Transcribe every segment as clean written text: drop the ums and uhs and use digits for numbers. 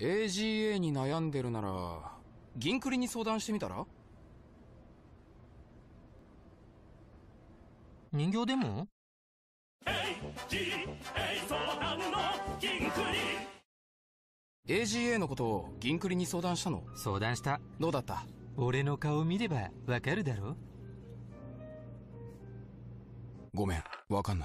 AGA に悩んでるなら銀クリに相談してみたら？ 人形でも？ AGA のことを銀クリに相談したの？ 相談した。 どうだった？ 俺の顔見ればわかるだろ。 ごめん、わかんない。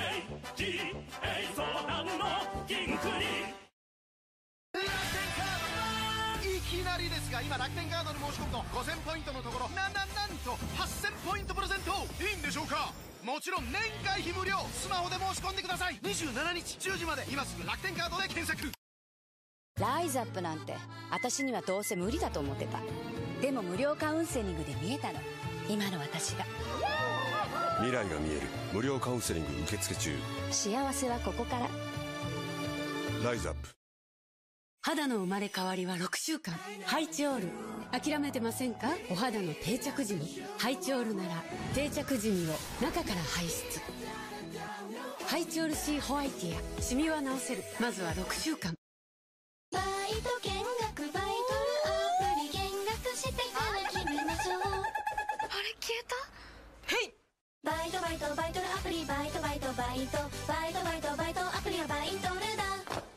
いきなりですが、今楽天カードに申し込むと5000ポイントのところなんと8000ポイントプレゼント。いいんでしょうか？もちろん年会費無料。スマホで申し込んでください。27日10時まで今すぐ楽天カードで検索。 ライズアップなんて私にはどうせ無理だと思ってた。でも無料カウンセリングで見えたの、今の私が。 未来が見える無料カウンセリング受付中。 幸せはここから。 ライズアップ。 肌の生まれ変わりは6週間。ハイチオール。諦めてませんか？お肌の定着時にハイチオールなら定着時にを中から排出。ハイチオール C ホワイティア。シミは治せる。まずは6週間。 バイト見学バイトルアプリ見学してから決めましょう。あれ消えた？へい。バイトバイトバイトルアプリバイトバイトバイトバイトバイトバイトアプリはバイトルだ。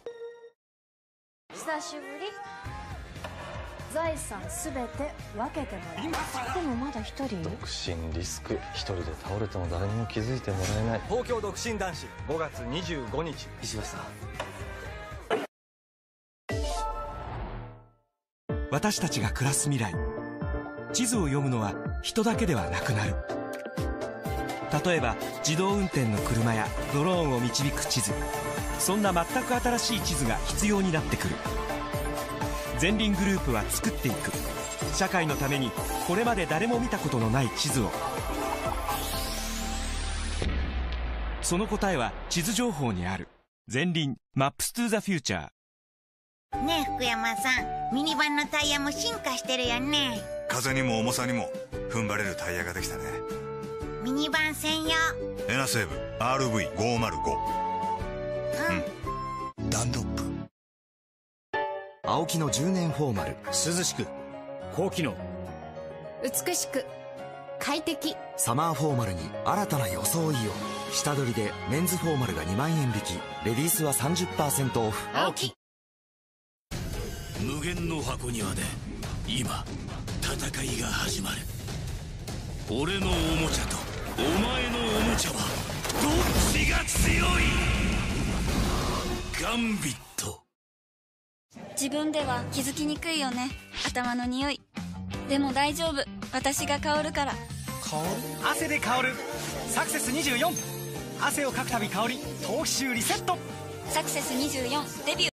久しぶり。財産すべて分けてもらう。でもまだ一人。 独身リスク。一人で倒れても誰にも気づいてもらえない。 東京独身男子5月25日。 石橋さん。 私たちが暮らす未来。地図を読むのは人だけではなくなる。例えば自動運転の車やドローンを導く地図。そんな全く新しい地図が必要になってくる。ゼンリングループは作っていく。社会のためにこれまで誰も見たことのない地図を。その答えは地図情報にある。ゼンリン Maps to the Future。 ねえ福山さん、ミニバンのタイヤも進化してるよね。 風にも重さにも踏ん張れるタイヤができたね。 ミニバン専用エナセーブ RV505。 ダンロップ。青木の10年フォーマル。 涼しく高機能美しく快適。 サマーフォーマルに新たな装いを。下取りでメンズフォーマルが2万円引き、レディースは 30% オフ。 青木。 無限の箱庭で今戦いが始まる。俺のおもちゃとお前のおもちゃはどっちが強い？ガンビット。 自分では気づきにくいよね、頭の匂い。でも大丈夫、私が香るから。 香る？汗で香るサクセス24。汗をかくたび香り頭皮臭リセット。 サクセス24デビュー。